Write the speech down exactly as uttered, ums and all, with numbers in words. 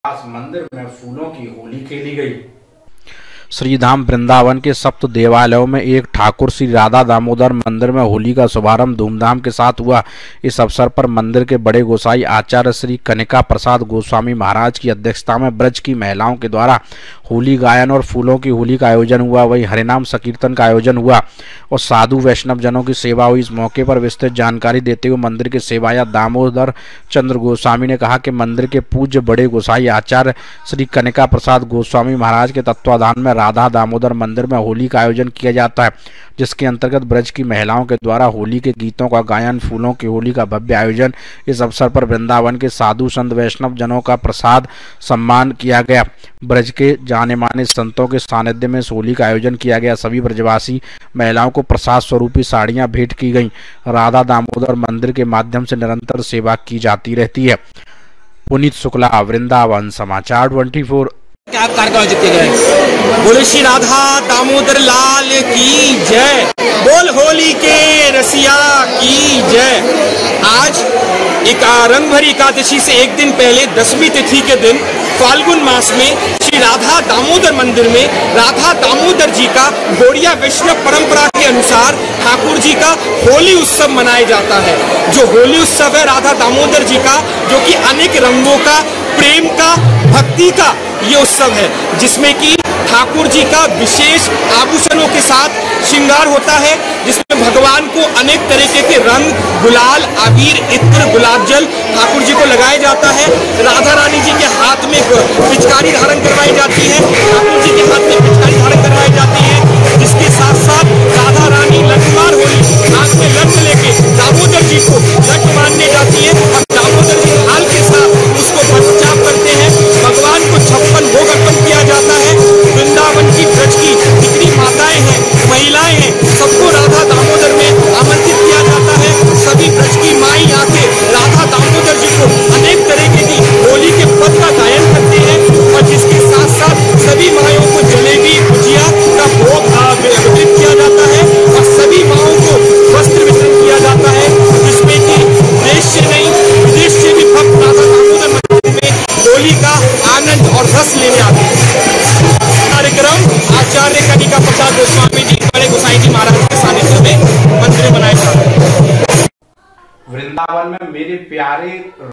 पास मंदिर में फूलों की होली खेली गई। श्रीधाम वृंदावन के सप्त देवालयों में एक ठाकुर श्री राधा दामोदर मंदिर में होली का शुभारंभ धूमधाम के साथ हुआ। इस अवसर पर मंदिर के बड़े गोसाई आचार्य श्री कनिका प्रसाद गोस्वामी महाराज की अध्यक्षता में ब्रज की महिलाओं के द्वारा होली गायन और फूलों की होली का आयोजन हुआ। वहीं हरिनाम संकीर्तन का आयोजन हुआ और साधु वैष्णव जनों की सेवा हुई। इस मौके पर विस्तृत जानकारी देते हुए मंदिर के सेवाया दामोदर चंद्र गोस्वामी ने कहा कि मंदिर के पूज्य बड़े गोसाई आचार्य श्री कनिका प्रसाद गोस्वामी महाराज के तत्वाधान में राधा दामोदर मंदिर में होली का आयोजन किया जाता है, जिसके अंतर्गत ब्रज की महिलाओं के द्वारा होली के गीतों का गायन, फूलों की होली का भव्य आयोजन। इस अवसर पर वृंदावन के साधु संत वैष्णव जनों का प्रसाद सम्मान किया गया। ब्रज के जाने माने संतों के सानिध्य में इस होली का आयोजन किया गया। सभी ब्रजवासी महिलाओं को प्रसाद स्वरूपी साड़ियां भेंट की गईं। राधा दामोदर मंदिर के माध्यम से निरंतर सेवा की जाती रहती है। पुनीत शुक्ला, वृंदावन समाचार चौबीस। क्या कार्यक्रम आयोजित किए गए? बोले श्री राधा दामोदर लाल की जय, बोल होली के रसिया की जय। आज एक रंग भरी एकादशी से एक दिन पहले दसवीं तिथि के दिन फाल्गुन मास में श्री राधा दामोदर मंदिर में राधा दामोदर जी का गौड़िया वैष्णव परंपरा के अनुसार ठाकुर जी का होली उत्सव मनाया जाता है। जो होली उत्सव है राधा दामोदर जी का, जो कि अनेक रंगों का, प्रेम का, भक्ति का ये उत्सव है, जिसमें कि ठाकुर जी का विशेष आभूषणों के साथ श्रृंगार होता है, जिसमें भगवान को अनेक तरीके के रंग, गुलाल, अबीर, इत्र, गुलाब जल ठाकुर जी को लगाया जाता है। राधा रानी जी के हाथ में पिचकारी धारण करवाई जाती है, ठाकुर जी के हाथ में पिचकारी धारण करवाई जाती है, जिसके साथ साथ राधा रानी लठमार होली हाथ में लठ लेके दामोदर जी को लठ मारने जाती है और दामोदर जी हाल के साथ उसको बचाव करते हैं। भगवान को छप्पन भोग अर्पण किया जाता है। वृंदावन की ब्रज की जितनी माताएं हैं, महिलाएं हैं, सबको राधा दामोदर में आमंत्रित किया जाता है। सभी ब्रज की माई आके राधा दामोदर जी को अनेक तरीके की होली के पद का गायन करते हैं और जिसके साथ साथ सभी मायों को जलेबी, भुजिया का भोग वितरित किया जाता है और सभी माओं को वस्त्र वितरण किया जाता है, जिसमें कि देश से नहीं विदेश से भी भक्त राधा दामोदर मंदिर में होली का आनंद और रस लेने आते हैं। कार्यक्रम आचार्य कनिका प्रसाद गोस्वामी जी बड़े गोसाई जी महाराज के सानिध्य में मंदिर बनाए जाते हैं। वृंदावन में मेरे प्यारे